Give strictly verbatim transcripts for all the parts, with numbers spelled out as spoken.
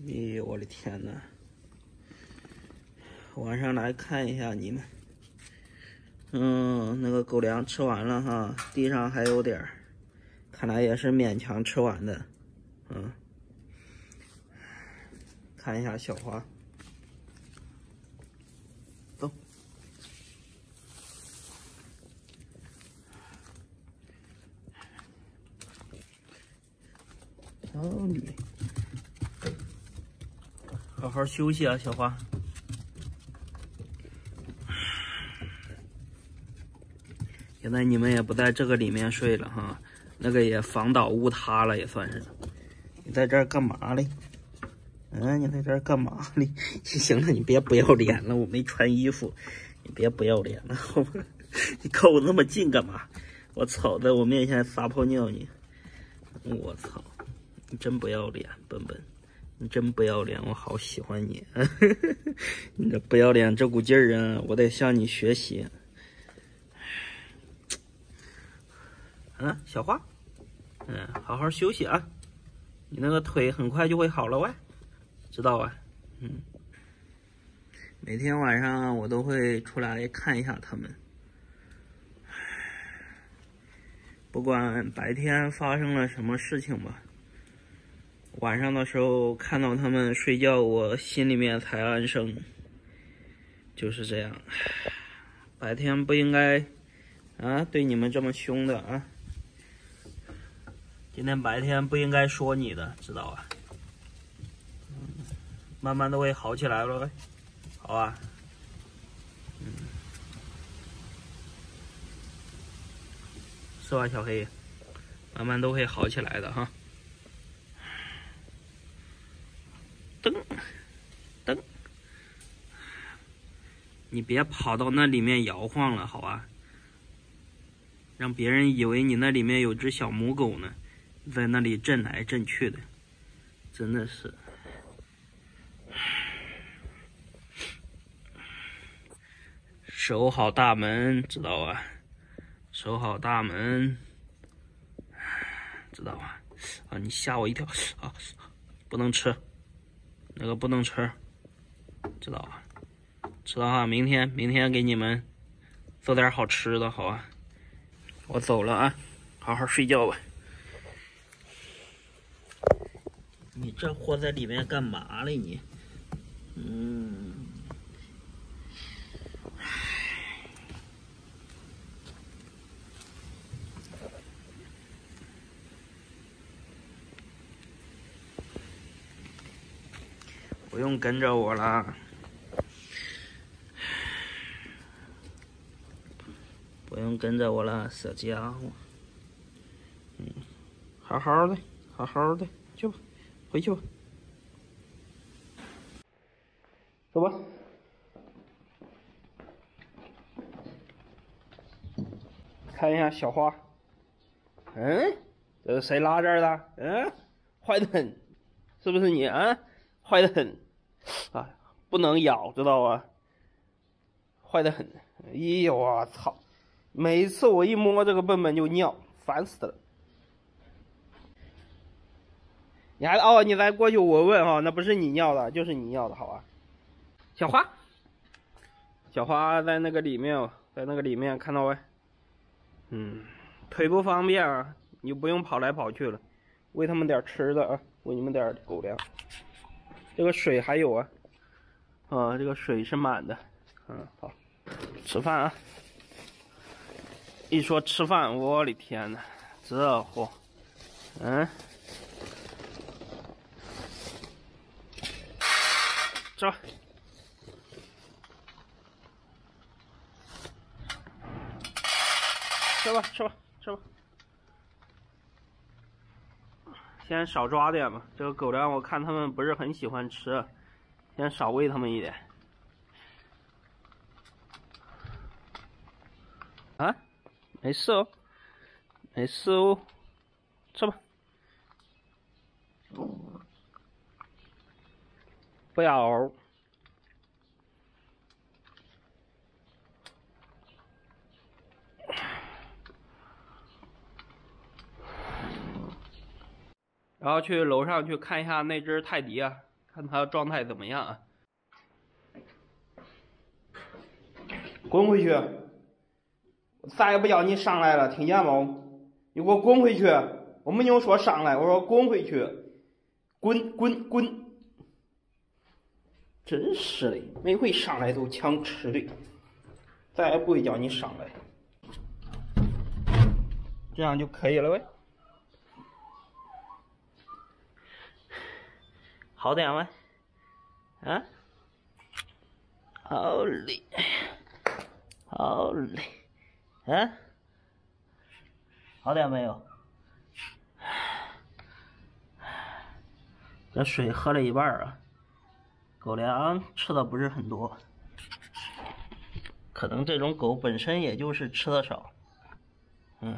哎呦我的天呐！晚上来看一下你们。嗯，那个狗粮吃完了哈，地上还有点儿，看来也是勉强吃完的。嗯，看一下小花，走。哦，你好好休息啊，小花。现在你们也不在这个里面睡了哈，那个也房倒屋塌了，也算是。你在这儿干嘛嘞？嗯，你在这儿干嘛嘞？行了，你别不要脸了，我没穿衣服，你别不要脸了，好吧？你靠我那么近干嘛？我操，在我面前撒泡尿你！我操，你真不要脸，笨笨，你真不要脸，我好喜欢你。你这不要脸这股劲儿啊，我得向你学习。嗯，小花，嗯，好好休息啊，你那个腿很快就会好了喂，知道吧？嗯，每天晚上我都会出来看一下他们，不管白天发生了什么事情吧，晚上的时候看到他们睡觉，我心里面才安生，就是这样。白天不应该啊对你们这么凶的啊。今天白天不应该说你的，知道吧？嗯，慢慢都会好起来了，好吧？嗯，是吧，小黑？慢慢都会好起来的哈。噔噔，你别跑到那里面摇晃了，好吧？让别人以为你那里面有只小母狗呢。在那里震来震去的，真的是。守好大门，知道吧？守好大门，知道吧？啊，你吓我一跳啊！不能吃，那个不能吃，知道吧？知道啊，明天明天给你们做点好吃的，好吧？我走了啊，好好睡觉吧。你这货在里面干嘛嘞你？嗯，不用跟着我了，不用跟着我了，小家伙。嗯，好好的，好好的，去吧，回去吧。走吧。看一下小花。嗯，这是谁拉这儿的？嗯，坏的很，是不是你啊？坏的很，啊，不能咬，知道吧？坏的很。哎呦我操！每次我一摸这个笨笨就尿，烦死了。你还哦，你再过去闻闻哈，那不是你尿的，就是你尿的，好吧？小花，小花在那个里面，在那个里面看到没？嗯，腿不方便啊，你就不用跑来跑去了。喂他们点吃的啊，喂你们点狗粮。这个水还有啊，啊，这个水是满的。嗯，好，吃饭啊。一说吃饭，我的天哪，这货，嗯。吃吧，吃吧，吃吧，吃吧。先少抓点吧，这个狗粮我看他们不是很喜欢吃，先少喂他们一点。啊，没事哦，没事哦，吃吧。不要。然后去楼上去看一下那只泰迪啊， 看它状态怎么样啊？滚回去！我再也不叫你上来了，听见没？你给我滚回去！我没有说上来，我说滚回去，滚滚滚！真是的，每回上来都抢吃的，再也不会叫你上来，这样就可以了呗。好点吗？啊？好嘞，好嘞，啊？好点没有？这水喝了一半啊，狗粮吃的不是很多，可能这种狗本身也就是吃的少，嗯。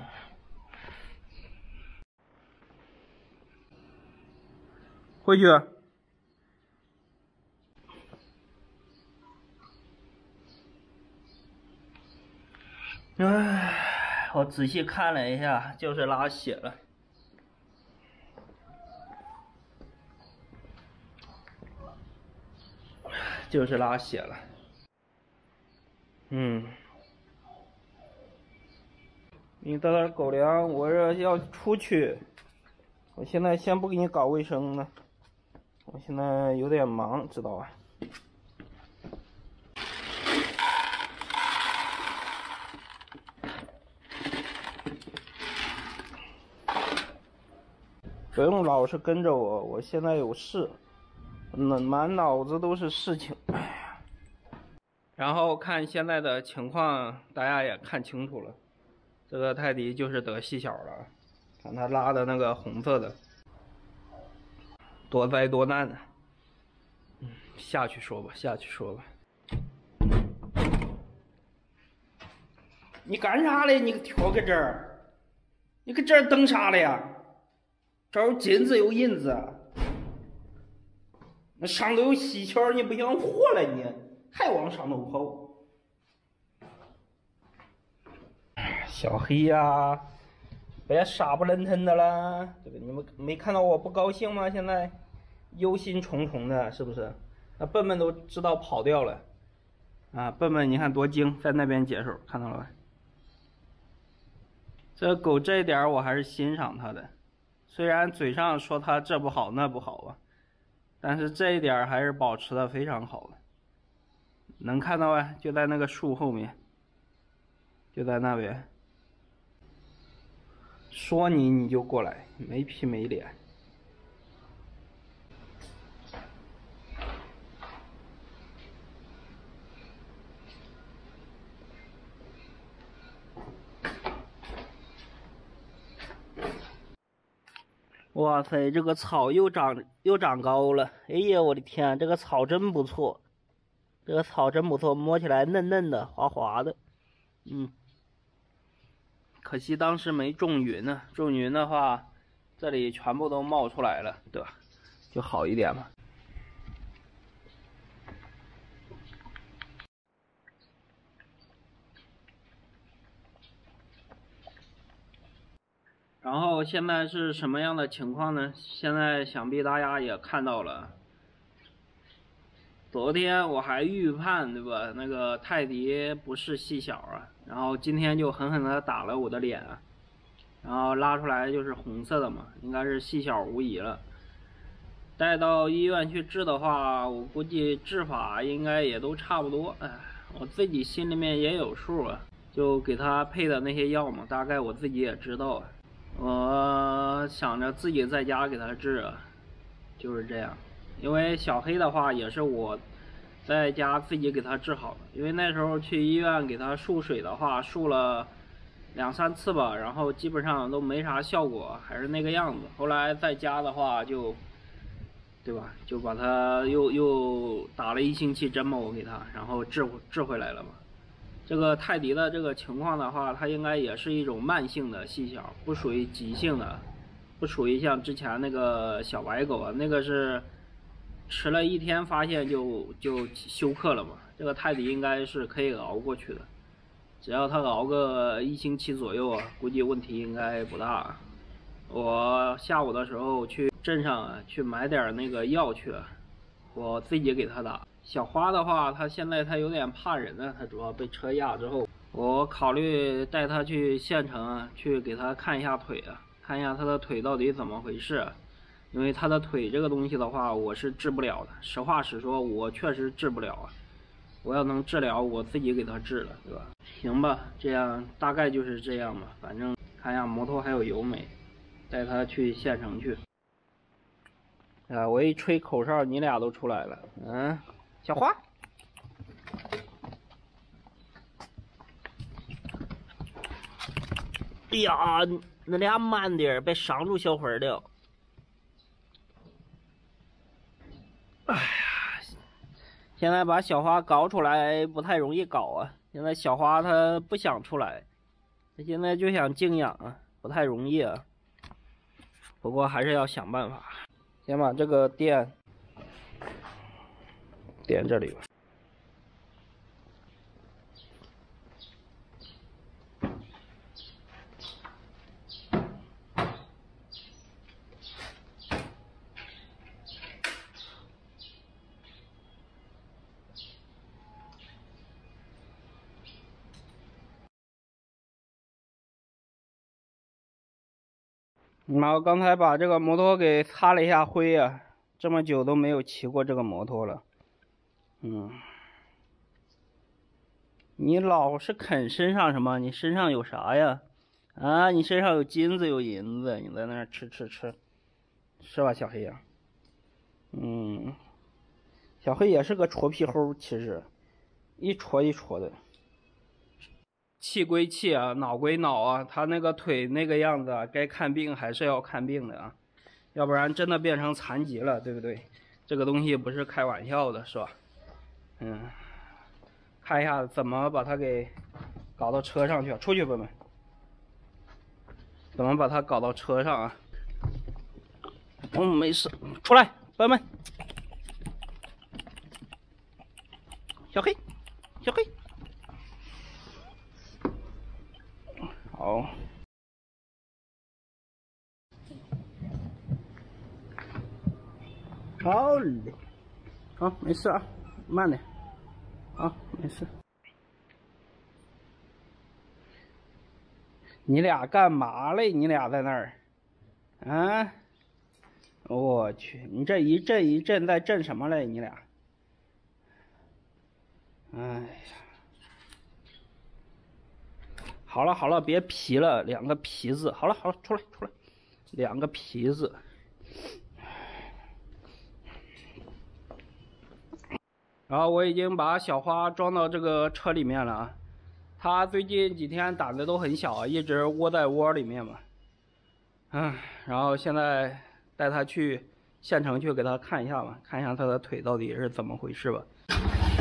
回去。唉，我仔细看了一下，就是拉血了。就是拉血了。嗯。你得点狗粮，我这要出去。我现在先不给你搞卫生了，我现在有点忙，知道吧？不用老是跟着我，我现在有事，满满脑子都是事情。哎呀，然后看现在的情况，大家也看清楚了，这个泰迪就是得细小了，看他拉的那个红色的，多灾多难的。嗯，下去说吧，下去说吧。你干啥嘞？你挑个这儿，你搁这儿等啥嘞呀？这有金子有银子，那上头有细条，你不想活了你还往上头跑。小黑呀、啊，别傻不愣腾的啦！这个你们没看到我不高兴吗？现在忧心忡忡的，是不是？那笨笨都知道跑掉了啊！笨笨你看多精，在那边解手，看到了吧？这狗这一点我还是欣赏它的。虽然嘴上说他这不好那不好吧，但是这一点还是保持的非常好的。能看到啊，就在那个树后面，就在那边。说你你就过来，没皮没脸。哇塞，这个草又长又长高了！哎呀，我的天，这个草真不错，这个草真不错，摸起来嫩嫩的、滑滑的。嗯，可惜当时没种云呢，种云的话，这里全部都冒出来了，对吧？就好一点嘛。然后现在是什么样的情况呢？现在想必大家也看到了，昨天我还预判，对吧？那个泰迪不是细小啊，然后今天就狠狠的打了我的脸啊，然后拉出来就是红色的嘛，应该是细小无疑了。带到医院去治的话，我估计治法应该也都差不多。哎，我自己心里面也有数啊，就给他配的那些药嘛，大概我自己也知道啊。我想着自己在家给他治啊，就是这样。因为小黑的话也是我在家自己给他治好的，因为那时候去医院给他输水的话，输了两三次吧，然后基本上都没啥效果，还是那个样子。后来在家的话就，对吧？就把他又又打了一星期针嘛，我给他，然后治治回来了嘛。这个泰迪的这个情况的话，它应该也是一种慢性的细小，不属于急性的，不属于像之前那个小白狗啊，那个是吃了一天发现就就休克了嘛。这个泰迪应该是可以熬过去的，只要它熬个一星期左右啊，估计问题应该不大。我下午的时候去镇上啊，去买点那个药去， 我自己给他打。小花的话，他现在他有点怕人了，他主要被车压之后，我考虑带他去县城去给他看一下腿啊，看一下他的腿到底怎么回事。因为他的腿这个东西的话，我是治不了的。实话实说，我确实治不了啊。我要能治疗，我自己给他治了，对吧？行吧，这样大概就是这样吧。反正看一下摩托还有油没，带他去县城去。啊！我一吹口哨，你俩都出来了。嗯，小花，哎呀，那俩慢点，别伤住小花了。哎呀，现在把小花搞出来不太容易搞啊。现在小花她不想出来，她现在就想静养啊，不太容易啊。不过还是要想办法。先把这个电点这里吧。然后刚才把这个摩托给擦了一下灰啊，这么久都没有骑过这个摩托了。嗯，你老是啃身上什么？你身上有啥呀？啊，你身上有金子有银子，你在那儿吃吃吃，是吧，小黑呀？嗯，小黑也是个戳皮猴，其实一戳一戳的。气归气啊，脑归脑啊，他那个腿那个样子啊，该看病还是要看病的啊，要不然真的变成残疾了，对不对？这个东西不是开玩笑的，是吧？嗯，看一下怎么把他给搞到车上去，出去笨笨，怎么把他搞到车上啊？嗯，没事，出来，笨笨，小黑，小黑。好，好嘞，好，没事啊，慢点，好，没事。你俩干嘛嘞？你俩在那儿，啊？我去，你这一阵一阵在震什么嘞？你俩，哎呀。好了好了，别皮了，两个皮子。好了好了，出来出来，两个皮子。然后我已经把小花装到这个车里面了啊。它最近几天胆子都很小啊，一直窝在窝里面嘛。嗯，然后现在带它去县城去给它看一下吧，看一下它的腿到底是怎么回事吧。